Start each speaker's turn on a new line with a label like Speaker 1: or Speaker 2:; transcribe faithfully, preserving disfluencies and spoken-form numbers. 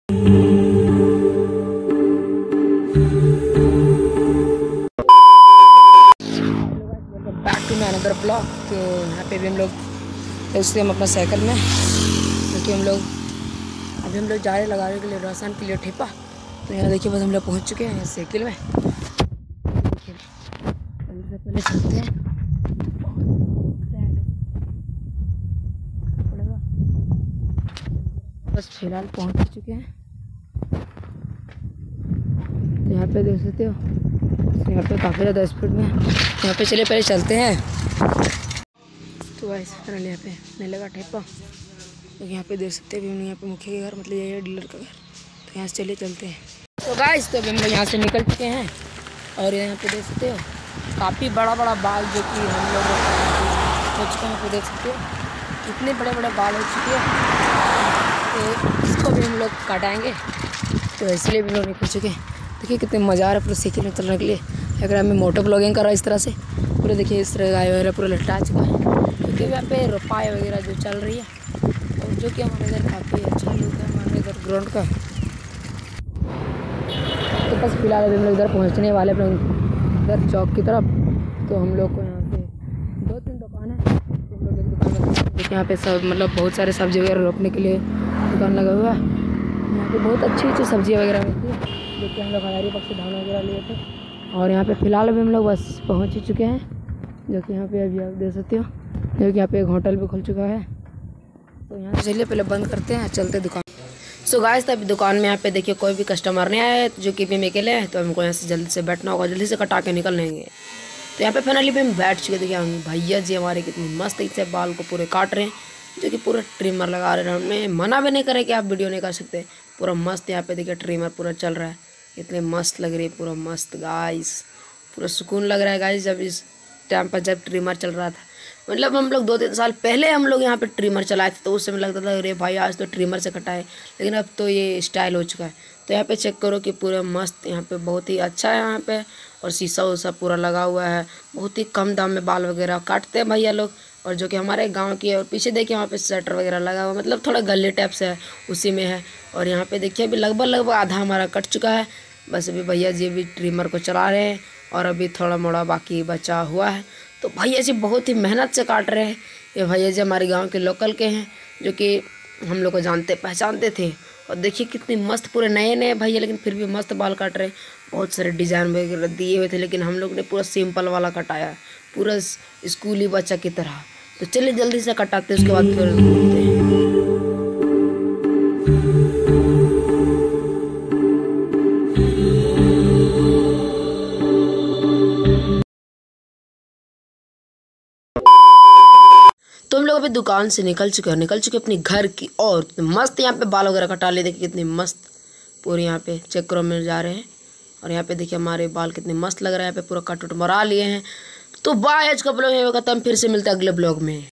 Speaker 1: Back to my another blog. तो यहाँ पे भी हम लोग इसलिए हम अपना साइकिल में, क्योंकि हम लोग अभी हम लोग जा रहे लगाने के लिए राजस्थान के लिए ठेपा। तो यहाँ देखिए बस हम लोग पहुँच चुके हैं यहाँ साइकिल में। देखिए से पहले चलते हैं, बस फिलहाल पहुँच चुके हैं। तो यहाँ पे देख सकते हो, तो यहाँ पे काफ़ी ज़्यादा स्पीड में यहाँ पे चले पहले चलते हैं। तो गाइस फाइनली यहाँ पे मिल लगा ठेपा। तो यहाँ पे देख सकते हैं यहाँ पे मुखिया के घर, मतलब ये है डीलर का घर। तो यहाँ से चलिए चलते हैं। तो गाइस तो अभी हम लोग यहाँ से निकल चुके हैं और यहाँ पे देख सकते हो काफ़ी बड़ा बड़ा बाल जो कि हम लोग हो चुका है। यहाँ पे देख सकते हो कितने बड़े बड़े बाल हो चुके हैं। तो इसको भी हम लोग काटाएँगे, तो इसलिए भी हम लोग निकल चुके हैं। देखिए कितने मज़ा आ रहा है पूरा साइकिल में चलने के लिए। अगर हमें मोटो ब्लॉगिंग कर रहा है इस तरह से, पूरे देखिए इस तरह गाय वगैरह पूरा लटा चुका है, क्योंकि यहाँ पे रोपाई वगैरह जो चल रही है, और जो कि हमारे इधर काफ़ी अच्छा लुक है हमारे इधर ग्राउंड का। तो बस फिलहाल अभी हम लोग इधर पहुँचने वाले अपने इधर चौक की तरफ। तो हम लोग को यहाँ पे दो तीन दुकान है। तो हम लोग एक दुकान देखिए यहाँ पे सब मतलब बहुत सारे सब्जी वगैरह रोपने के लिए दुकान लगा हुआ है। यहाँ पे बहुत अच्छी अच्छी सब्जियाँ वगैरह मिलती है, जो कि हम लोग हजारी पक्ष से धान वगैरह लिए थे। और यहाँ पे फ़िलहाल अभी हम लोग बस पहुँच ही चुके हैं, जो कि यहाँ पे अभी आप देख सकते हो, जो कि यहाँ पे एक होटल भी खुल चुका है। तो यहाँ से चलिए पहले बंद करते हैं, चलते दुकान। सो गाइस तो अभी दुकान में यहाँ पे देखिए कोई भी कस्टमर नहीं आया है, जो कि भी अकेले हैं। तो हमको यहाँ से जल्दी से बैठना होगा, जल्दी से कटा के निकल लेंगे। तो यहाँ पे फाइनली भी हम बैठ चुके। देखिए भैया जी हमारे कितनी मस्त से बाल को पूरे काट रहे हैं, जो कि पूरा ट्रिमर लगा रहे हैं। हमें मना भी नहीं करे कि आप वीडियो नहीं कर सकते। पूरा मस्त यहाँ पे देखिए ट्रिमर पूरा चल रहा है, इतने मस्त लग रही है, पूरा मस्त गाइस, पूरा सुकून लग रहा है गाइस। जब इस टाइम पर जब ट्रिमर चल रहा था, मतलब हम लोग दो तीन साल पहले हम लोग यहाँ पे ट्रिमर चलाए थे, तो उस समय लगता था अरे भाई आज तो ट्रिमर से कटाए, लेकिन अब तो ये स्टाइल हो चुका है। तो यहाँ पे चेक करो कि पूरा मस्त यहाँ पे बहुत ही अच्छा है यहाँ पे, और शीशा उसा पूरा लगा हुआ है। बहुत ही कम दाम में बाल वगैरह काटते हैं भैया लोग, और जो कि हमारे गांव की है। और पीछे देखिए वहाँ पे शटर वगैरह लगा हुआ, मतलब थोड़ा गले टाइप से है, उसी में है। और यहाँ पे देखिए अभी लगभग लगभग आधा हमारा कट चुका है। बस अभी भैया जी अभी ट्रिमर को चला रहे हैं, और अभी थोड़ा मोड़ा बाकी बचा हुआ है। तो भैया जी बहुत ही मेहनत से काट रहे हैं। ये भैया जी हमारे गांव के लोकल के हैं, जो कि हम लोग को जानते पहचानते थे। और देखिए कितनी मस्त, पूरे नए नए भैया, लेकिन फिर भी मस्त बाल काट रहे हैं। बहुत सारे डिज़ाइन वगैरह दिए हुए थे, लेकिन हम लोग ने पूरा सिंपल वाला कटाया, पूरा स्कूली बच्चा की तरह। तो चलिए जल्दी से कटाते हैं, उसके बाद फिर घूमते हैं। तो हम लोग अभी दुकान से निकल चुके हैं, निकल चुके अपनी घर की। और मस्त यहाँ पे बाल वगैरह कटा लिए, देखिए कितनी मस्त पूरे यहाँ पे चेक करो में जा रहे हैं। और यहाँ पे देखिए हमारे बाल कितने मस्त लग रहे हैं, यहाँ पे पूरा कट उट मरा लिए हैं। तो बाय, आज का ब्लॉग है खत्म, फिर से मिलता है अगले ब्लॉग में।